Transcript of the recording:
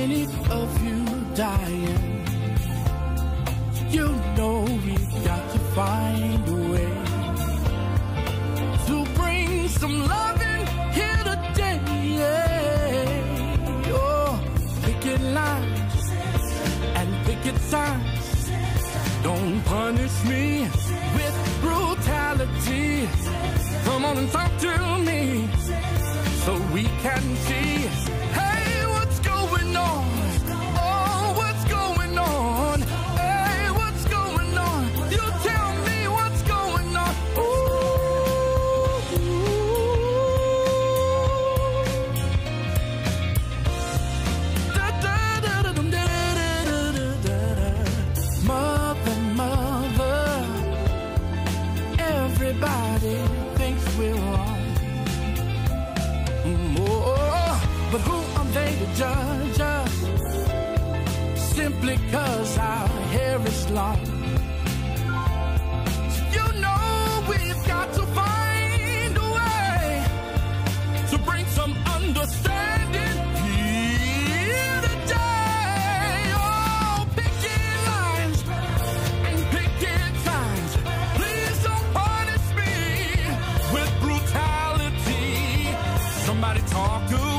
many of you dying. You know we've got to find a way to bring some loving here today. Oh, picket lines and picket signs. Don't punish me with brutality. Come on and talk to me so we can see. Hey, what's going on? Oh, what's going on? Hey, what's going on? You tell me what's going on. Ooh. Da, da, da, da, da, da, da, da, da. Mother, mother, everybody thinks we're wrong. But who are they to judge us simply 'cause our hair is long? You know we've got to find a way to bring some understanding here today. Oh, picket lines and picket signs. Please don't punish me with brutality. Somebody talk to